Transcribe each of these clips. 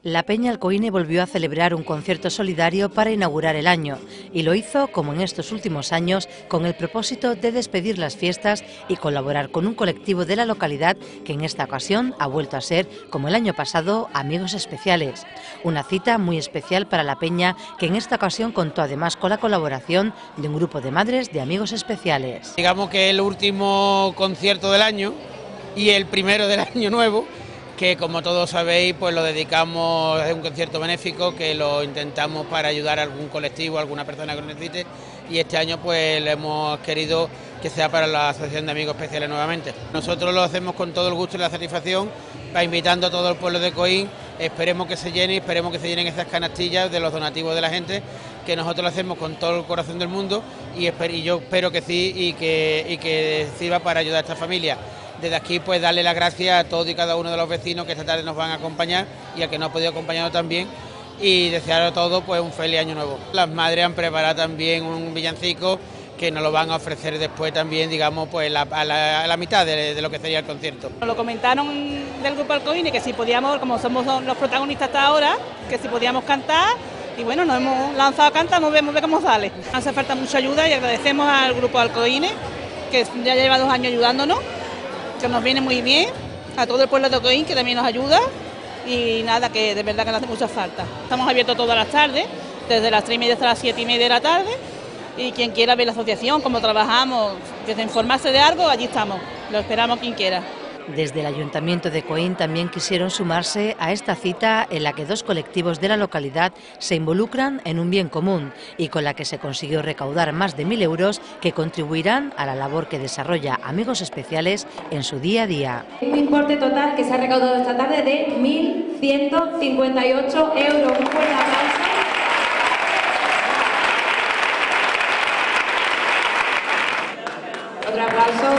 La Peña Alcoine volvió a celebrar un concierto solidario para inaugurar el año y lo hizo, como en estos últimos años, con el propósito de despedir las fiestas y colaborar con un colectivo de la localidad que en esta ocasión ha vuelto a ser, como el año pasado, Amigos Especiales. Una cita muy especial para la Peña que en esta ocasión contó además con la colaboración de un grupo de madres de Amigos Especiales. Digamos que el último concierto del año y el primero del año nuevo, que como todos sabéis pues lo dedicamos a un concierto benéfico que lo intentamos para ayudar a algún colectivo, a alguna persona que lo necesite, y este año pues le hemos querido que sea para la Asociación de Amigos Especiales nuevamente. Nosotros lo hacemos con todo el gusto y la satisfacción, invitando a todo el pueblo de Coín. Esperemos que se llene, esperemos que se llenen esas canastillas de los donativos de la gente, que nosotros lo hacemos con todo el corazón del mundo y yo espero que sí y que sirva para ayudar a esta familia. Desde aquí pues darle las gracias a todos y cada uno de los vecinos que esta tarde nos van a acompañar y a que nos ha podido acompañar también, y desear a todos pues un feliz año nuevo. Las madres han preparado también un villancico que nos lo van a ofrecer después también, digamos, pues a la mitad de lo que sería el concierto. Nos lo comentaron del grupo Alcoine que si podíamos, como somos los protagonistas hasta ahora, que si podíamos cantar, y bueno, nos hemos lanzado a cantar, vamos a ver cómo sale. Hace falta mucha ayuda y agradecemos al grupo Alcoine, que ya lleva 2 años ayudándonos, que nos viene muy bien, a todo el pueblo de Coín que también nos ayuda, y nada, que de verdad que nos hace mucha falta. Estamos abiertos todas las tardes, desde las 3:30 hasta las 7:30 de la tarde, y quien quiera ver la asociación, cómo trabajamos, que se informarse de algo, allí estamos, lo esperamos quien quiera. Desde el Ayuntamiento de Coín también quisieron sumarse a esta cita en la que 2 colectivos de la localidad se involucran en un bien común y con la que se consiguió recaudar más de 1.000 euros que contribuirán a la labor que desarrolla Amigos Especiales en su día a día. Un importe total que se ha recaudado esta tarde de 1.158 euros. Un fuerte aplauso. Otro aplauso.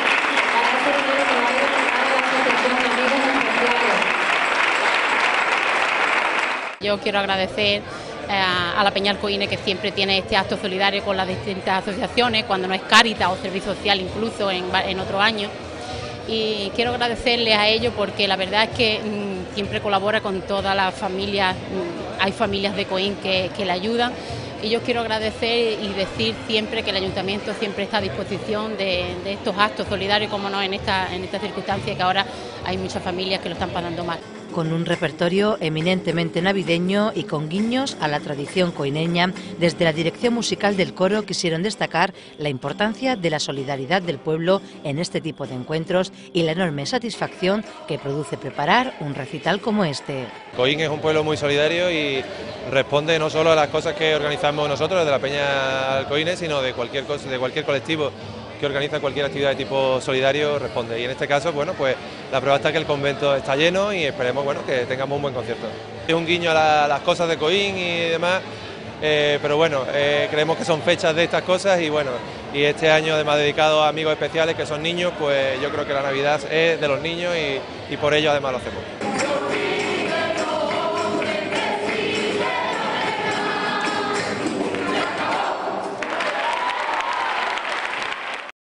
Yo quiero agradecer a la Peña Alcoine, que siempre tiene este acto solidario con las distintas asociaciones, cuando no es Cáritas o Servicio Social incluso en otros años. Y quiero agradecerles a ellos porque la verdad es que siempre colabora con todas las familias, hay familias de Coín que le ayudan. Y yo quiero agradecer y decir siempre que el Ayuntamiento siempre está a disposición de estos actos solidarios, como no en esta circunstancia, que ahora hay muchas familias que lo están pasando mal. Con un repertorio eminentemente navideño y con guiños a la tradición coineña, desde la dirección musical del coro quisieron destacar la importancia de la solidaridad del pueblo en este tipo de encuentros y la enorme satisfacción que produce preparar un recital como este. Coín es un pueblo muy solidario y responde no solo a las cosas que organizamos nosotros desde la Peña Alcoine, sino de cualquier cosa, de cualquier colectivo que organiza cualquier actividad de tipo solidario responde. Y en este caso, bueno, pues la prueba está que el convento está lleno y esperemos, bueno, que tengamos un buen concierto. Es un guiño a las cosas de Coín y demás, pero bueno, creemos que son fechas de estas cosas y bueno, y este año además dedicado a Amigos Especiales que son niños, pues yo creo que la Navidad es de los niños y por ello además lo hacemos.